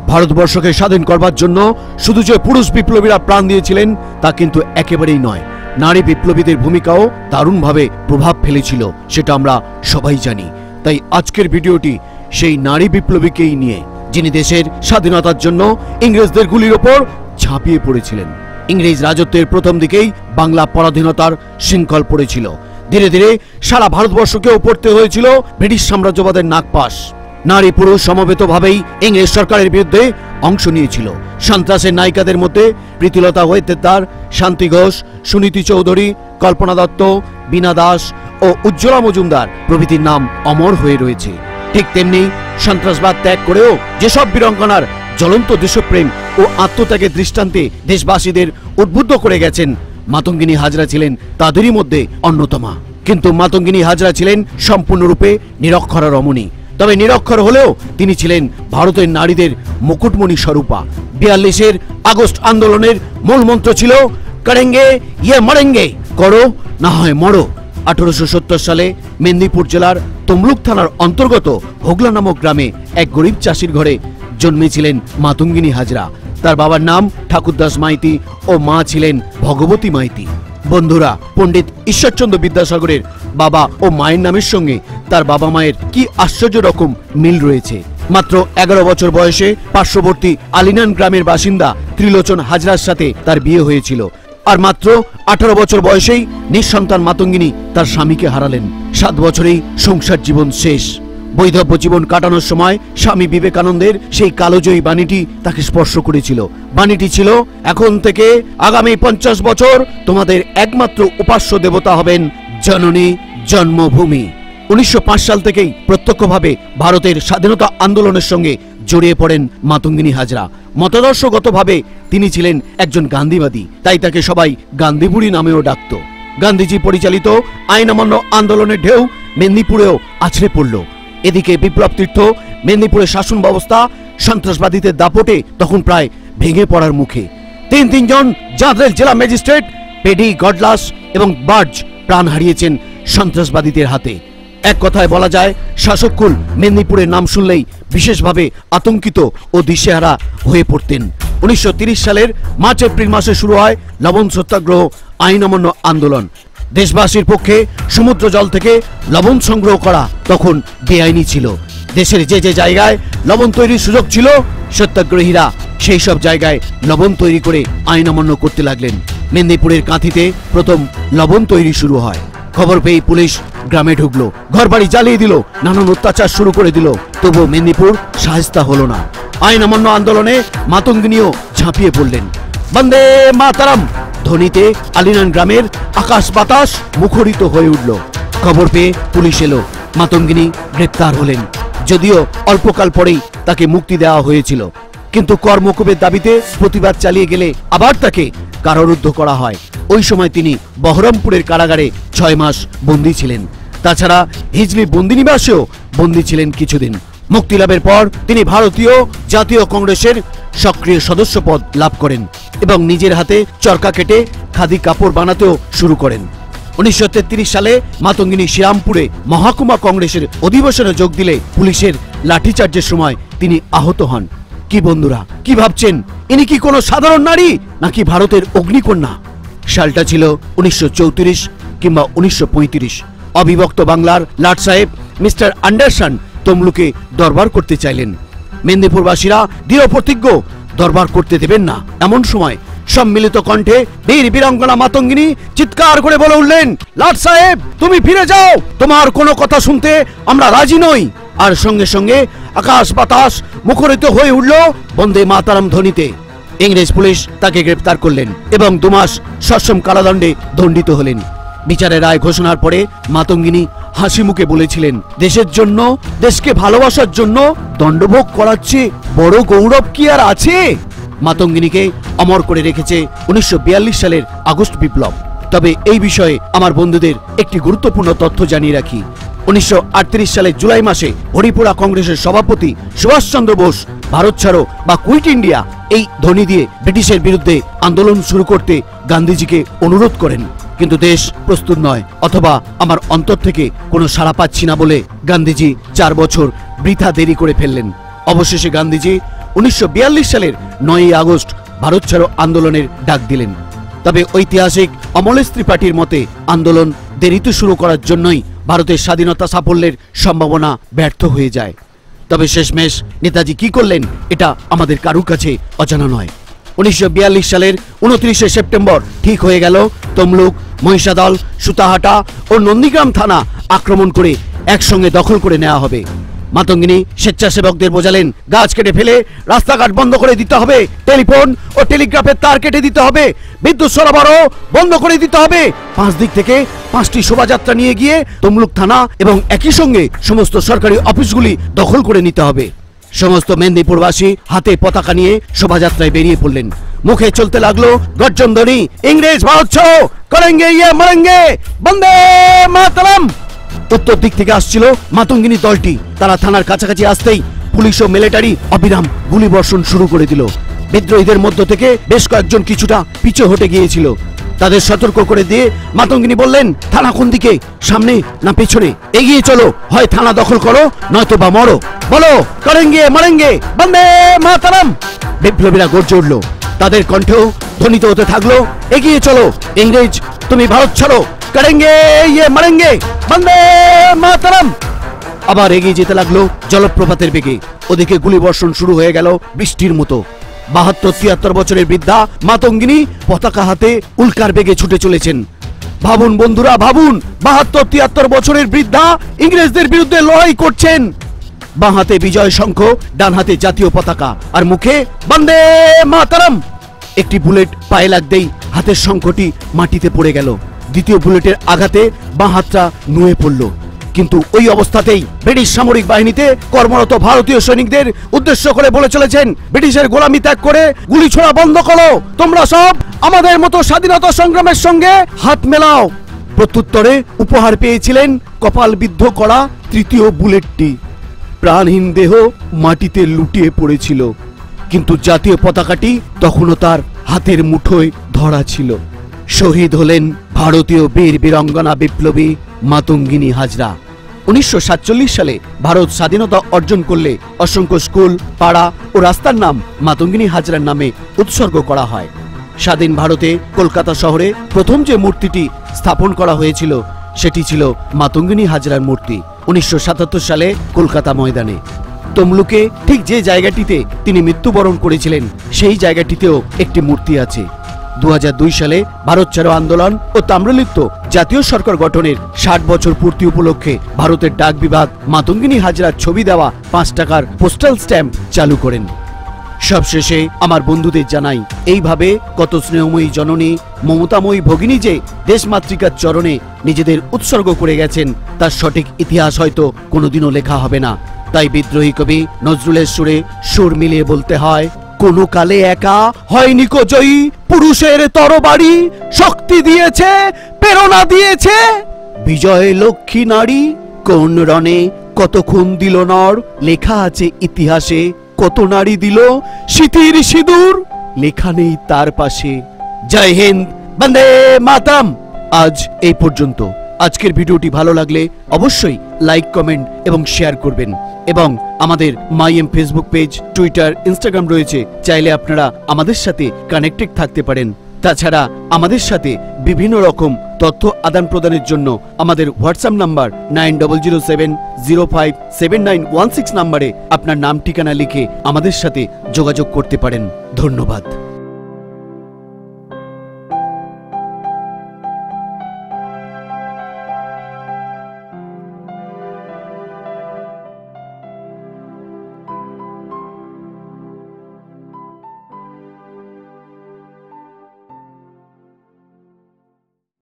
ভারতবর্ষকে স্বাধীন করবার জন্য শুধু যে পুরুষ বিপ্লবীরা প্রাণ দিয়েছিলেন তা কিন্তু একেবারেই নয়, নারী বিপ্লবীদের ভূমিকাও দারুণভাবে প্রভাব ফেলেছিল, সেটা আমরা সবাই জানি। তাই আজকের ভিডিওটি সেই নারী বিপ্লবীকেই নিয়ে, যিনি দেশের স্বাধীনতার জন্য ইংরেজদের গুলির ওপর ঝাঁপিয়ে পড়েছিলেন। ইংরেজ রাজত্বের প্রথম দিকেই বাংলা পরাধীনতার শৃঙ্খল পড়েছিল। ধীরে ধীরে সারা ভারতবর্ষকেও পড়তে হয়েছিল ব্রিটিশ সাম্রাজ্যবাদের নাগপাশ। নারী পুরুষ সমবেতভাবেই ইংরেজ সরকারের বিরুদ্ধে অংশ নিয়েছিল। সন্ত্রাসের নায়িকাদের মধ্যে প্রীতিলতা ওয়েতেদার, শান্তি ঘোষ, সুনীতি চৌধুরী, কল্পনা দত্ত, বীণা দাস ও উজ্জ্বলা মজুমদার প্রভৃতির নাম অমর হয়ে রয়েছে। ঠিক তেমনি সন্ত্রাসবাদ ত্যাগ করেও যেসব বীরাঙ্গনার জ্বলন্ত দেশপ্রেম ও আত্মত্যাগের দৃষ্টান্তে দেশবাসীদের উদ্বুদ্ধ করে গেছেন, মাতঙ্গিনী হাজরা ছিলেন তাদেরই মধ্যে অন্যতমা। কিন্তু মাতঙ্গিনী হাজরা ছিলেন সম্পূর্ণরূপে নিরক্ষরা রমণী। তবে নিরক্ষর হলেও তিনি ছিলেন ভারতের নারীদের মুকুটমণি স্বরূপা। 42-এর আগস্ট আন্দোলনের মূল মন্ত্র ছিল করেঙ্গে ইয়ে মরেঙ্গে, করো না হয় মরো। 1870 সালে মেদিনীপুর জেলার তমলুক থানার অন্তর্গত হোগলা নামক গ্রামে এক গরিব চাষির ঘরে জন্মেছিলেন মাতঙ্গিনী হাজরা। তার বাবার নাম ঠাকুরদাস মাইতি ও মা ছিলেন ভগবতী মাইতি। বন্ধুরা, পণ্ডিত ঈশ্বরচন্দ্র বিদ্যাসাগরের বাবা ও মায়ের নামের সঙ্গে তার বাবা মায়ের কি আশ্চর্য রকম মিল রয়েছে। মাত্র 11 বছর বয়সে পার্শ্ববর্তী আলিনান গ্রামের বাসিন্দা ত্রিলোচন হাজরার সাথে তার বিয়ে হয়েছিল। আর মাত্র 18 বছর বয়সেই নিঃসন্তান মাতঙ্গিনী তার স্বামীকে হারালেন। 7 বছরেই সংসার জীবন শেষ। বৈধব্য জীবন কাটানোর সময় স্বামী বিবেকানন্দের সেই কালোজয়ী বাণীটি তাকে স্পর্শ করেছিল। বাণীটি ছিল, এখন থেকে আগামী 50 বছর তোমাদের একমাত্র উপাস্য দেবতা হবেন জননী জন্মভূমি। 1905 সাল থেকেই প্রত্যক্ষভাবে ভারতের স্বাধীনতা আন্দোলনের সঙ্গে জড়িয়ে পড়েন মাতঙ্গিনী হাজরা। মতাদর্শগতভাবে তিনি ছিলেন একজন গান্ধীবাদী, তাই তাকে সবাই গান্ধীবুড়ি নামেও ডাকত। গান্ধীজি পরিচালিত আইন অমান্য আন্দোলনের ঢেউ মেদিনীপুরেও আছড়ে পড়ল। এদিকে বিপ্লব তীর্থ মেদিনীপুরের শাসন ব্যবস্থা সন্ত্রাসবাদীদের দাপটে তখন প্রায় ভেঙে পড়ার মুখে। তিনজন জাঁদরেল জেলা ম্যাজিস্ট্রেট পেডি, গডলাস এবং বার্জ প্রাণ হারিয়েছেন সন্ত্রাসবাদীদের হাতে। এক কথায় বলা যায়, শাসককুল মেদিনীপুরের নাম শুনলেই বিশেষভাবে আতঙ্কিত ও দিশেহারা হয়ে পড়তেন। 1930 সালের মার্চ এপ্রিল মাসে শুরু হয় লবণ সত্যাগ্রহ আইন অমান্য আন্দোলন। দেশবাসীর পক্ষে সমুদ্র জল থেকে লবণ সংগ্রহ করা তখন বেআইনি ছিল। দেশের যে যে জায়গায় লবণ তৈরির সুযোগ ছিল, সত্যাগ্রহীরা সেই সব জায়গায় লবণ তৈরি করে আইন অমান্য করতে লাগলেন। মেদিনীপুরের কাঁথিতে প্রথম লবণ তৈরি শুরু হয়। খবর পেয়ে পুলিশ গ্রামে ঢুকলো, ঘরবাড়ি জ্বালিয়ে দিল, নানান অত্যাচার শুরু করে দিল। তবুও মেদিনীপুর সাহেস্তা হলো না। আইন অমান্য আন্দোলনে মাতঙ্গিনীও ঝাঁপিয়ে পড়লেন। বন্দে মাতারাম ধ্বনিতে আলিনান গ্রামের আকাশ বাতাস মুখরিত হয়ে উঠল। খবর পেয়ে পুলিশ এলো, মাতঙ্গিনী গ্রেপ্তার হলেন। যদিও অল্পকাল পরেই তাকে মুক্তি দেওয়া হয়েছিল, কিন্তু কর্মকূপের দাবিতে প্রতিবাদ চালিয়ে গেলে আবার তাকে কারারুদ্ধ করা হয়। ওই সময় তিনি বহরমপুরের কারাগারে 6 মাস বন্দী ছিলেন। তাছাড়া হিজলি বন্দিনিবাসেও বন্দী ছিলেন কিছুদিন। মুক্তি লাভের পর তিনি ভারতীয় জাতীয় কংগ্রেসের সক্রিয় সদস্য পদ লাভ করেন এবং নিজের হাতে চরকা কেটে খাদি কাপড় বানাতেও শুরু করেন। 1933 সালে মাতঙ্গিনী শ্রীরামপুরে মহকুমা কংগ্রেসের অধিবেশনে যোগ দিলে পুলিশের লাঠিচার্জের সময় তিনি আহত হন। কি বন্ধুরা, কি ভাবছেন, ইনি কি কোনো সাধারণ নারী নাকি ভারতের অগ্নিকন্যা? সালটা ছিল 1934 কিংবা 1935। অবিভক্ত বাংলার লাট সাহেব মিস্টার অ্যান্ডারসন তমলুকে দরবার করতে চাইলেন। মেদিনীপুরবাসীরা দৃঢ় প্রতিজ্ঞ, দরবার করতে দেবেন না। এমন সময় সম্মিলিত কণ্ঠে বীর বীরাঙ্গনা মাতঙ্গিনী চিৎকার করে বলে উঠলেন, লাট সাহেব তুমি ফিরে যাও, তোমার কোনো কথা শুনতে আমরা রাজি নই। আর সঙ্গে সঙ্গে আকাশ বাতাস মুখরিত হয়ে উঠল বন্দে মাতারাম ধ্বনিতে। ইংরেজ পুলিশ তাকে গ্রেপ্তার করলেন এবং 2 মাস সশ্রম কারাদণ্ডে দণ্ডিত হলেন। বিচারের রায় ঘোষণার পরে মাতঙ্গিনী হাসি মুখে বলেছিলেন, দেশের জন্য, দেশকে ভালোবাসার জন্য দণ্ডভোগ করার চেয়ে বড় গৌরব কি আর আছে? মাতঙ্গিনীকে অমর করে রেখেছে 1942 সালের আগস্ট বিপ্লব। তবে এই বিষয়ে আমার বন্ধুদের একটি গুরুত্বপূর্ণ তথ্য জানিয়ে রাখি। 1938 সালের জুলাই মাসে হরিপুরা কংগ্রেসের সভাপতি সুভাষচন্দ্র বোস ভারত ছাড়ো বা কুইট ইন্ডিয়া এই ধ্বনি দিয়ে ব্রিটিশের বিরুদ্ধে আন্দোলন শুরু করতে গান্ধীজিকে অনুরোধ করেন। কিন্তু দেশ প্রস্তুত নয়, অথবা আমার অন্তর থেকে কোনো সাড়া পাচ্ছি না বলে গান্ধীজি 4 বছর বৃথা দেরি করে ফেললেন। অবশেষে গান্ধীজি 1942 সালের 9 আগস্ট ভারত ছাড়ো আন্দোলনের ডাক দিলেন। তবে ঐতিহাসিক অমলেশ ত্রিপাঠীর মতে আন্দোলন দেরিতে শুরু করার জন্যই ভারতের স্বাধীনতা সাফল্যের সম্ভাবনা ব্যর্থ হয়ে যায়। তবে শেষমেশ নেতাজি কি করলেন এটা আমাদের কারুর কাছে অজানা নয়। 1942 সালের 29শে সেপ্টেম্বর ঠিক হয়ে গেল তমলুক, মহিষাদল, সুতাহাটা ও নন্দীগ্রাম থানা আক্রমণ করে একসঙ্গে দখল করে নেওয়া হবে। মাতঙ্গিনী স্বেচ্ছাসেবকদের বোঝালেন গাছ কেটে ফেলে রাস্তাঘাট বন্ধ করে দিতে হবে, টেলিফোন ও টেলিগ্রাফের তার কেটে দিতে হবে, বিদ্যুৎ সরবরাহ বন্ধ করে দিতে হবে। 5 দিক থেকে 5টি শোভাযাত্রা নিয়ে গিয়ে তমলুক থানা এবং একই সঙ্গে সমস্ত সরকারি অফিসগুলি দখল করে নিতে হবে। সমস্ত মেদিনীপুরবাসী হাতে পতাকা নিয়ে শোভাযাত্রায় বেরিয়ে পড়লেন। মুখে চলতে লাগলো গর্জন ধ্বনি, ইংরেজ ভারত ছাড়ো, করেঙ্গে ইয়ে মরেঙ্গে, বন্দে মাতরম। উত্তর দিক থেকে আসছিল মাতঙ্গিনী দলটি। তারা থানার কাছাকাছি আসতেই পুলিশ ও মিলিটারি অবিরাম গুলি বর্ষণ শুরু করে দিল। বিদ্রোহীদের মধ্য থেকে বেশ কয়েকজন কিছুটা পিছু হটে গিয়েছিল। তাদের সতর্ক করে দিয়ে মাতঙ্গিনী বললেন, থানা কোন দিকে, সামনে না পেছনে? এগিয়ে চলো, হয় থানা দখল করো নয়তো বা মরো, বলো করেঙ্গে মরেঙ্গে, বন্দে মাতরম। বিপ্লবীরা গর্জে উঠল, তাদের কণ্ঠেও ধ্বনিত হতে থাকলো, এগিয়ে চলো, ইংরেজ তুমি ভারত ছাড়ো, করেঙ্গে ইয়ে মরেঙ্গে, বন্দে মাতরম। আবার এগিয়ে যেতে লাগলো জলপ্রপাতের বেগে। ওদিকে গুলি বর্ষণ শুরু হয়ে গেল বৃষ্টির মতো। 72-73 বছরের বৃদ্ধা মাতঙ্গিনী পতাকা হাতে উল্কার বেগে ছুটে চলেছেন। ভাবুন বন্ধুরা, ভাবুন, 72-73 বছরের বৃদ্ধা ইংরেজদের বিরুদ্ধে লড়াই করছেন। বাঁ হাতে বিজয় শঙ্খ, ডান হাতে জাতীয় পতাকা, আর মুখে বন্দে মাতরম। একটি বুলেট পায়ে লাগতেই হাতের শঙ্খটি মাটিতে পড়ে গেল। দ্বিতীয় বুলেটের আঘাতে বাঁ হাতটা নুয়ে পড়ল। কিন্তু ওই অবস্থাতেই ব্রিটিশ সামরিক বাহিনীতে কর্মরত ভারতীয় সৈনিকদের উদ্দেশ্য করে বলে চলেছেন, ব্রিটিশের গোলামি ত্যাগ করে গুলি ছোড়া বন্ধ করো, তোমরা সব আমাদের মতো স্বাধীনতা সংগ্রামের সঙ্গে হাত মেলাও। প্রত্যুত্তরে উপহার পেয়েছিলেন কপাল বিদ্ধ করা তৃতীয় বুলেটটি। প্রাণহীন দেহ মাটিতে লুটিয়ে পড়েছিল, কিন্তু জাতীয় পতাকাটি তখনও তার হাতের মুঠোয় ধরা ছিল। শহীদ হলেন ভারতীয় বীর বীরাঙ্গনা বিপ্লবী মাতঙ্গিনী হাজরা। 1947 সালে ভারত স্বাধীনতা অর্জন করলে অসংখ্য স্কুল, পাড়া ও রাস্তার নাম মাতঙ্গিনী হাজরার নামে উৎসর্গ করা হয়। স্বাধীন ভারতে কলকাতা শহরে প্রথম যে মূর্তিটি স্থাপন করা হয়েছিল সেটি ছিল মাতঙ্গিনী হাজরার মূর্তি, 1977 সালে কলকাতা ময়দানে। তমলুকে ঠিক যে জায়গাটিতে তিনি মৃত্যুবরণ করেছিলেন সেই জায়গাটিতেও একটি মূর্তি আছে। 2002 সালে ভারত ছাড়ো আন্দোলন ও তাম্রলিপ্ত জাতীয় সরকার গঠনের 60 বছর পূর্তি উপলক্ষে ভারতের ডাক বিভাগ মাতঙ্গিনী হাজরার ছবি দেওয়া 5 টাকার পোস্টাল স্ট্যাম্প চালু করেন। সবশেষে আমার বন্ধুদের জানাই, এইভাবে কত স্নেহময়ী জননী, মমতাময়ী ভগিনী যে দেশমাতৃকার চরণে নিজেদের উৎসর্গ করে গেছেন তার সঠিক ইতিহাস হয়তো কোনোদিনও লেখা হবে না। তাই বিদ্রোহী কবি নজরুলের সুরে সুর মিলিয়ে বলতে হয়, কোনো কালে একা হয়নি কো জয়ী, পুরুষের তরবারি শক্তি দিয়েছে, প্রেরণা দিয়েছে বিজয় লক্ষ্মী নারী। কোন রণে কত খুন দিল নর, লেখা আছে ইতিহাসে, কত নারী দিল শীতির সিঁদুর, লেখা নেই তার পাশে। জয় হিন্দ, বন্দে মাতরম। আজ এই পর্যন্ত। আজকের ভিডিওটি ভালো লাগলে অবশ্যই লাইক, কমেন্ট এবং শেয়ার করবেন। এবং আমাদের মাইএম ফেসবুক পেজ, টুইটার, ইনস্টাগ্রাম রয়েছে, চাইলে আপনারা আমাদের সাথে কানেক্টেড থাকতে পারেন। তাছাড়া আমাদের সাথে বিভিন্ন রকম তথ্য আদান প্রদানের জন্য আমাদের হোয়াটসঅ্যাপ নাম্বার 9007057916 নাম্বারে আপনার নাম ঠিকানা লিখে আমাদের সাথে যোগাযোগ করতে পারেন। ধন্যবাদ।